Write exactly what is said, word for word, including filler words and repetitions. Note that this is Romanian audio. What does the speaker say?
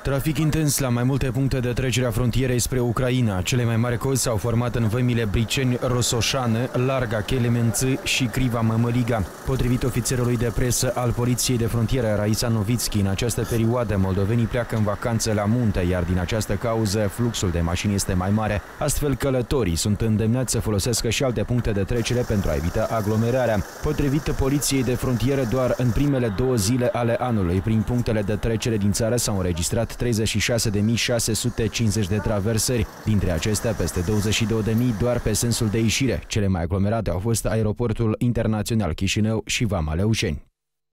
Trafic intens la mai multe puncte de trecere a frontierei spre Ucraina. Cele mai mari cozi s-au format în vămile Briceni, Rosoșane, Larga, Chelemenț și Criva Mămăliga. Potrivit ofițerului de presă al Poliției de Frontieră, Raisa Novitski, în această perioadă moldovenii pleacă în vacanță la munte, iar din această cauză fluxul de mașini este mai mare. Astfel, călătorii sunt îndemnați să folosească și alte puncte de trecere pentru a evita aglomerarea. Potrivit Poliției de Frontieră, doar în primele două zile ale anului, prin punctele de trecere din țară s-au înregistrat treizeci și șase de mii șase sute cincizeci de traversări. Dintre acestea, peste douăzeci și două de mii doar pe sensul de ieșire. Cele mai aglomerate au fost aeroportul internațional Chișinău și Vama Leușeni.